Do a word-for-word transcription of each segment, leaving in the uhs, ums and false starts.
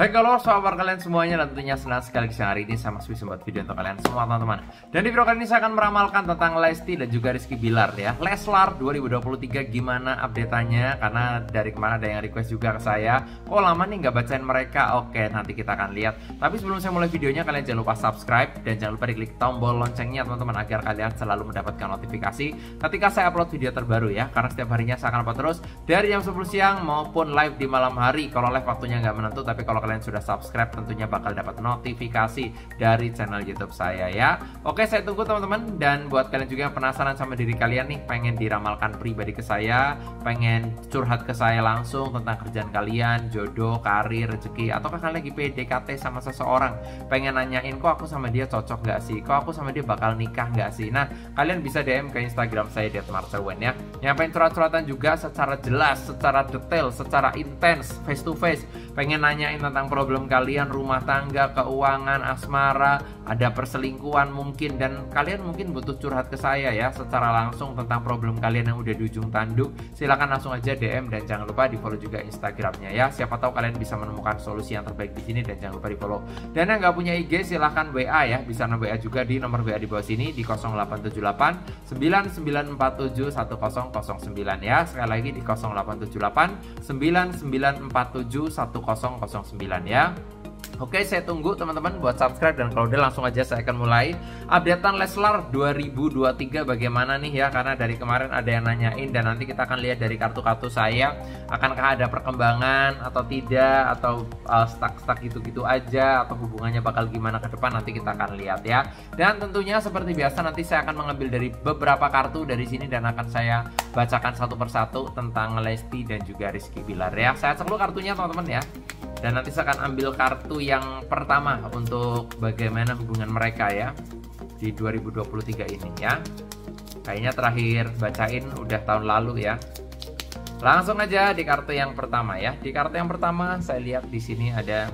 Hai kalau sahabat kalian semuanya, dan tentunya senang sekali di siang hari ini saya masih bisa buat video untuk kalian semua teman-teman. Dan di video kali ini saya akan meramalkan tentang Lesti dan juga Rizky Bilar ya. Leslar dua ribu dua puluh tiga gimana update-nya, karena dari kemarin ada yang request juga ke saya, kok lama nih nggak bacain mereka. Oke, nanti kita akan lihat. Tapi sebelum saya mulai videonya, kalian jangan lupa subscribe dan jangan lupa diklik tombol loncengnya teman-teman, agar kalian selalu mendapatkan notifikasi ketika saya upload video terbaru ya. Karena setiap harinya saya akan upload terus dari jam sepuluh siang maupun live di malam hari. Kalau live waktunya nggak menentu, tapi kalau kalian sudah subscribe tentunya bakal dapat notifikasi dari channel YouTube saya ya. Oke, saya tunggu teman-teman. Dan buat kalian juga yang penasaran sama diri kalian nih, pengen diramalkan pribadi ke saya, pengen curhat ke saya langsung tentang kerjaan kalian, jodoh, karir, rezeki, ataukah kalian lagi P D K T sama seseorang, pengen nanyain kok aku sama dia cocok nggak sih, kok aku sama dia bakal nikah nggak sih. Nah, kalian bisa D M ke Instagram saya di et marcelwen ya. Yang pengen curhat-curhatan juga secara jelas, secara detail, secara intens, face to face, pengen nanyain tentang problem kalian, rumah tangga, keuangan, asmara, ada perselingkuhan mungkin, dan kalian mungkin butuh curhat ke saya ya secara langsung tentang problem kalian yang udah di ujung tanduk, silahkan langsung aja D M dan jangan lupa di follow juga Instagramnya ya. Siapa tahu kalian bisa menemukan solusi yang terbaik di sini, dan jangan lupa di follow. Dan yang nggak punya I G silahkan W A ya, bisa W A juga di nomor W A di bawah sini di nol delapan tujuh delapan sembilan sembilan empat tujuh satu nol nol sembilan ya. Sekali lagi di nol delapan tujuh delapan sembilan sembilan empat tujuh satu nol nol sembilan ya. Oke, saya tunggu teman-teman buat subscribe, dan kalau udah langsung aja saya akan mulai updatean Leslar dua ribu dua puluh tiga bagaimana nih ya. Karena dari kemarin ada yang nanyain, dan nanti kita akan lihat dari kartu-kartu saya, akankah ada perkembangan atau tidak, atau uh, stuck-stuck gitu-gitu aja, atau hubungannya bakal gimana ke depan, nanti kita akan lihat ya. Dan tentunya seperti biasa nanti saya akan mengambil dari beberapa kartu dari sini dan akan saya bacakan satu persatu tentang Lesti dan juga Rizky Bilar ya. Saya cek dulu kartunya teman-teman ya. Dan nanti saya akan ambil kartu yang pertama untuk bagaimana hubungan mereka ya di dua ribu dua puluh tiga ini ya. Kayaknya terakhir bacain udah tahun lalu ya. Langsung aja di kartu yang pertama ya. Di kartu yang pertama saya lihat di sini ada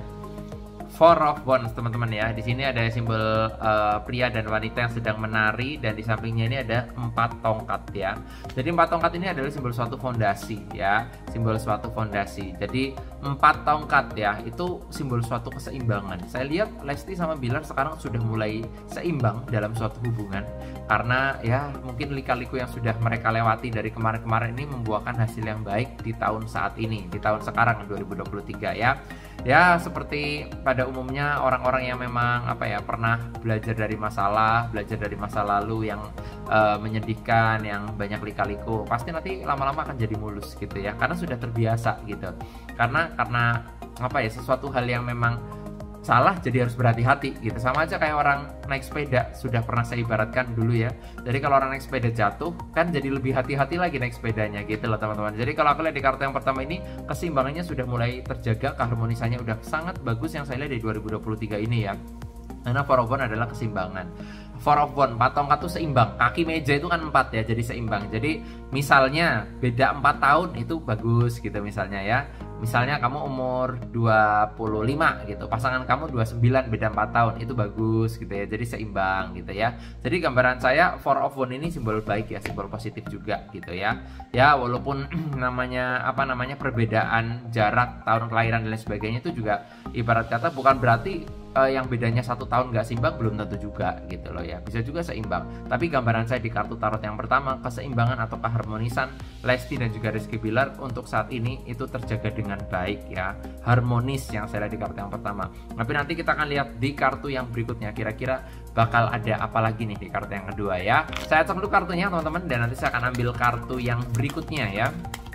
Four of Wands teman-teman ya. Di sini ada simbol uh, pria dan wanita yang sedang menari, dan di sampingnya ini ada empat tongkat ya. Jadi empat tongkat ini adalah simbol suatu fondasi ya, simbol suatu fondasi. Jadi empat tongkat ya, itu simbol suatu keseimbangan. Saya lihat Lesti sama Bilar sekarang sudah mulai seimbang dalam suatu hubungan, karena ya mungkin lika-liku yang sudah mereka lewati dari kemarin-kemarin ini membuahkan hasil yang baik di tahun saat ini, di tahun sekarang dua ribu dua puluh tiga ya. Ya seperti pada umumnya orang-orang yang memang apa ya, pernah belajar dari masalah, belajar dari masa lalu yang uh, menyedihkan, yang banyak lika-liku, pasti nanti lama-lama akan jadi mulus gitu ya, karena sudah terbiasa gitu. Karena karena apa ya, sesuatu hal yang memang salah jadi harus berhati-hati gitu. Sama aja kayak orang naik sepeda, sudah pernah saya ibaratkan dulu ya. Jadi kalau orang naik sepeda jatuh kan jadi lebih hati-hati lagi naik sepedanya gitu loh teman-teman. Jadi kalau aku lihat di kartu yang pertama ini, keseimbangannya sudah mulai terjaga, keharmonisannya udah sangat bagus yang saya lihat di dua ribu dua puluh tiga ini ya. Karena Four of Wands adalah keseimbangan. Four of Wands, empat tongkat itu seimbang. Kaki meja itu kan empat ya, jadi seimbang. Jadi misalnya beda empat tahun itu bagus gitu misalnya ya. Misalnya kamu umur dua puluh lima gitu, pasangan kamu dua puluh sembilan, beda empat tahun, itu bagus gitu ya. Jadi seimbang gitu ya. Jadi gambaran saya Four of Wands ini simbol baik ya, simbol positif juga gitu ya. Ya walaupun namanya apa namanya perbedaan jarak tahun kelahiran dan lain sebagainya, itu juga ibarat kata bukan berarti Uh, yang bedanya satu tahun nggak seimbang, belum tentu juga gitu loh ya, bisa juga seimbang. Tapi gambaran saya di kartu tarot yang pertama, keseimbangan atau keharmonisan Lesti dan juga Rizky Bilar untuk saat ini itu terjaga dengan baik ya, harmonis yang saya lihat di kartu yang pertama. Tapi nanti kita akan lihat di kartu yang berikutnya, kira-kira bakal ada apa lagi nih di kartu yang kedua ya. Saya cek dulu kartunya teman-teman, dan nanti saya akan ambil kartu yang berikutnya ya.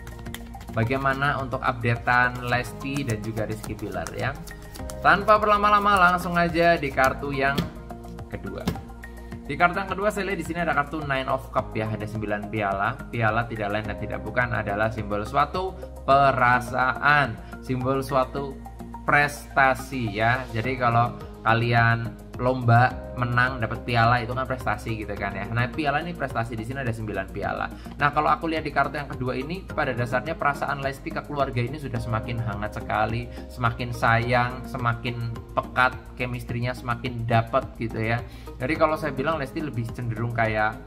Bagaimana untuk updatean Lesti dan juga Rizky Bilar ya. Tanpa berlama-lama langsung aja di kartu yang kedua. Di kartu yang kedua saya lihat di sini ada kartu Nine of Cup ya, ada sembilan piala. Piala tidak lain dan tidak bukan adalah simbol suatu perasaan, simbol suatu prestasi ya. Jadi kalau kalian lomba menang dapat piala itu kan prestasi gitu kan ya. Nah, piala ini prestasi, di sini ada sembilan piala. Nah, kalau aku lihat di kartu yang kedua ini, pada dasarnya perasaan Lesti ke keluarga ini sudah semakin hangat sekali, semakin sayang, semakin pekat, chemistry-nya semakin dapat gitu ya. Jadi kalau saya bilang Lesti lebih cenderung kayak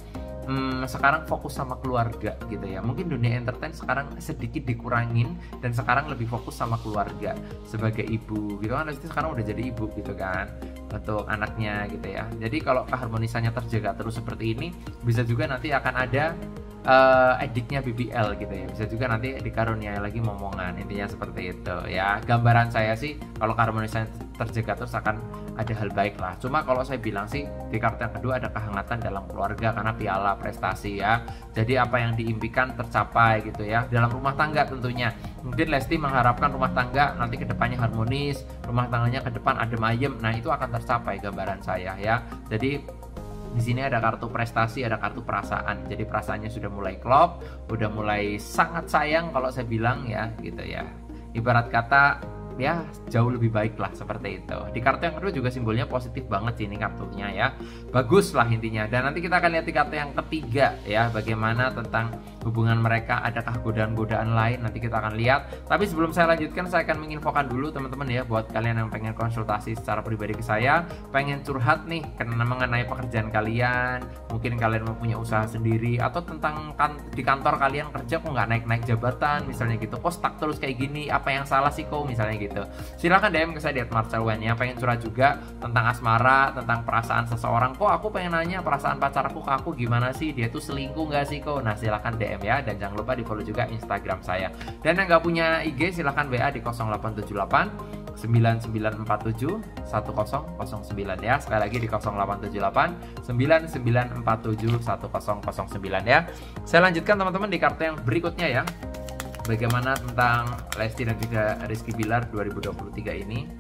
hmm, sekarang fokus sama keluarga gitu ya. Mungkin dunia entertain sekarang sedikit dikurangin dan sekarang lebih fokus sama keluarga sebagai ibu gitu kan. Lesti sekarang udah jadi ibu gitu kan untuk anaknya gitu ya. Jadi kalau keharmonisannya terjaga terus seperti ini, bisa juga nanti akan ada Uh, ediknya B B L gitu ya, bisa juga nanti dikaruniai lagi momongan, intinya seperti itu ya. Gambaran saya sih kalau keharmonisan terjaga terus akan ada hal baik lah. Cuma kalau saya bilang sih di kartu yang kedua ada kehangatan dalam keluarga karena piala prestasi ya. Jadi apa yang diimpikan tercapai gitu ya dalam rumah tangga tentunya. Mungkin Lesti mengharapkan rumah tangga nanti kedepannya harmonis, rumah tangganya ke depan adem ayem. Nah itu akan tercapai gambaran saya ya. Jadi di sini ada kartu prestasi, ada kartu perasaan. Jadi perasaannya sudah mulai klop, udah mulai sangat sayang kalau saya bilang ya, gitu ya. Ibarat kata ya jauh lebih baik lah seperti itu. Di kartu yang kedua juga simbolnya positif banget sih ini kartunya ya. Bagus lah intinya. Dan nanti kita akan lihat di kartu yang ketiga ya, bagaimana tentang hubungan mereka, adakah godaan-godaan lain, nanti kita akan lihat. Tapi sebelum saya lanjutkan, saya akan menginfokan dulu teman-teman ya, buat kalian yang pengen konsultasi secara pribadi ke saya, pengen curhat nih karena mengenai pekerjaan kalian, mungkin kalian mempunyai usaha sendiri, atau tentang kan, di kantor kalian kerja kok nggak naik-naik jabatan misalnya gitu, kok stuck terus kayak gini, apa yang salah sih kok misalnya gitu. Gitu. Silahkan D M ke saya di at marcel wen ya. Pengen curhat juga tentang asmara, tentang perasaan seseorang, kok aku pengen nanya perasaan pacarku ke aku gimana sih, dia tuh selingkuh nggak sih kok. Nah silahkan D M ya, dan jangan lupa di follow juga Instagram saya. Dan yang nggak punya I G silahkan W A di nol delapan tujuh delapan sembilan sembilan empat tujuh satu nol nol sembilan ya. Sekali lagi di nol delapan tujuh delapan sembilan sembilan empat tujuh satu nol nol sembilan ya. Saya lanjutkan teman-teman di kartu yang berikutnya ya. Bagaimana tentang Lesti dan juga Rizky Bilar dua ribu dua puluh tiga ini.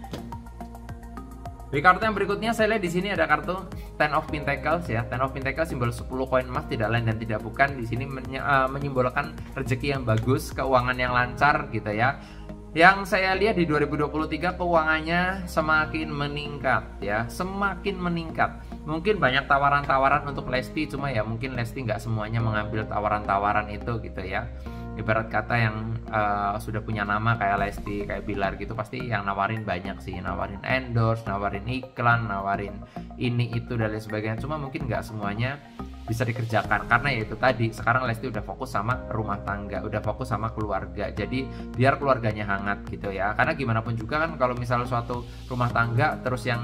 Di kartu yang berikutnya saya lihat di sini ada kartu Ten of Pentacles ya. Ten of Pentacles simbol sepuluh koin emas, tidak lain dan tidak bukan. Di sini menye uh, menyimbolkan rezeki yang bagus, keuangan yang lancar gitu ya. Yang saya lihat di dua ribu dua puluh tiga keuangannya semakin meningkat ya, semakin meningkat. Mungkin banyak tawaran-tawaran untuk Lesti, cuma ya mungkin Lesti nggak semuanya mengambil tawaran-tawaran itu gitu ya. Ibarat kata yang uh, sudah punya nama kayak Lesti, kayak Bilar gitu, pasti yang nawarin banyak sih, nawarin endorse, nawarin iklan, nawarin ini itu dan lain sebagainya. Cuma mungkin nggak semuanya bisa dikerjakan karena ya itu tadi, sekarang Lesti udah fokus sama rumah tangga, udah fokus sama keluarga. Jadi biar keluarganya hangat gitu ya. Karena gimana pun juga kan kalau misalnya suatu rumah tangga terus yang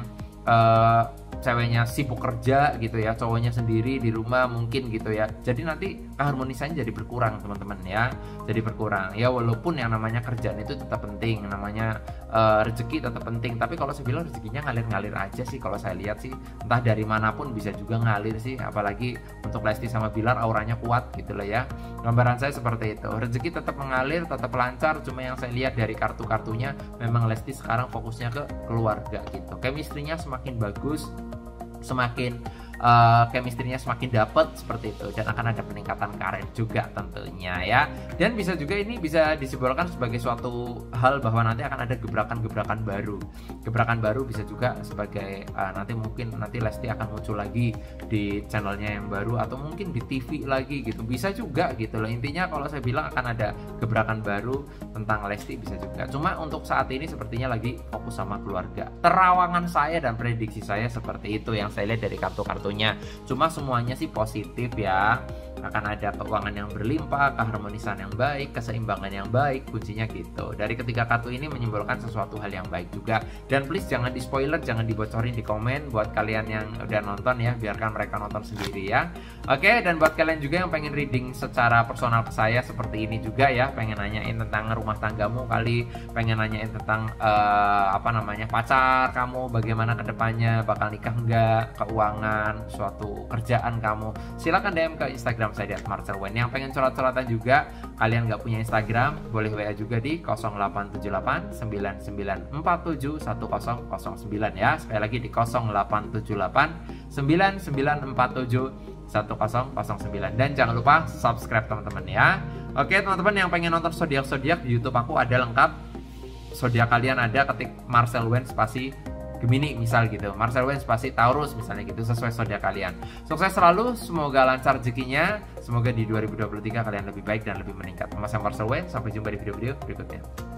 uh, ceweknya sibuk kerja gitu ya, cowoknya sendiri di rumah mungkin gitu ya, jadi nanti keharmonisannya jadi berkurang teman-teman ya, jadi berkurang ya. Walaupun yang namanya kerjaan itu tetap penting, namanya uh, rezeki tetap penting, tapi kalau saya bilang rezekinya ngalir-ngalir aja sih kalau saya lihat sih, entah dari manapun bisa juga ngalir sih. Apalagi untuk Lesti sama Bilar auranya kuat gitu lah ya, gambaran saya seperti itu. Rezeki tetap mengalir, tetap lancar, cuma yang saya lihat dari kartu-kartunya memang Lesti sekarang fokusnya ke keluarga gitu. Chemistry-nya semakin bagus, semakin uh, chemistry-nya semakin dapat seperti itu, dan akan ada peningkatan karir juga tentunya ya. Dan bisa juga ini bisa disimbolkan sebagai suatu hal bahwa nanti akan ada gebrakan-gebrakan baru. Gebrakan baru bisa juga sebagai uh, nanti mungkin nanti Lesti akan muncul lagi di channelnya yang baru, atau mungkin di T V lagi gitu, bisa juga gitu loh. Intinya kalau saya bilang akan ada gebrakan baru tentang Lesti, bisa juga. Cuma untuk saat ini sepertinya lagi fokus sama keluarga. Terawangan saya dan prediksi saya seperti itu yang saya lihat dari kartu-kartunya. Cuma semuanya sih positif ya. Akan ada keuangan yang berlimpah, keharmonisan yang baik, keseimbangan yang baik, kuncinya gitu. Dari ketiga kartu ini menyimbolkan sesuatu hal yang baik juga. Dan please jangan di spoiler, jangan dibocorin di komen buat kalian yang udah nonton ya, biarkan mereka nonton sendiri ya. Oke, dan buat kalian juga yang pengen reading secara personal ke saya seperti ini juga ya, pengen nanyain tentang rumah tanggamu kali, pengen nanyain tentang uh, apa namanya pacar kamu, bagaimana kedepannya, bakal nikah enggak, keuangan, suatu kerjaan kamu, silakan D M ke Instagram saya di at marcel wen. Yang pengen curhat-curhatan juga, kalian nggak punya Instagram, boleh W A juga di nol delapan tujuh delapan sembilan sembilan empat tujuh satu nol nol sembilan ya. Sekali lagi di nol delapan tujuh delapan sembilan sembilan empat tujuh satu nol nol sembilan. Dan jangan lupa subscribe teman-teman ya. Oke teman-teman yang pengen nonton zodiak-zodiak di YouTube aku ada lengkap. Zodiak kalian ada, ketik Marcel Wen spasi Gemini misal gitu, Marcel Wen spasi Taurus misalnya gitu, sesuai zodiak kalian. Sukses selalu, semoga lancar rezekinya, semoga di dua ribu dua puluh tiga kalian lebih baik dan lebih meningkat. Mas Marcel Wen, sampai jumpa di video-video berikutnya.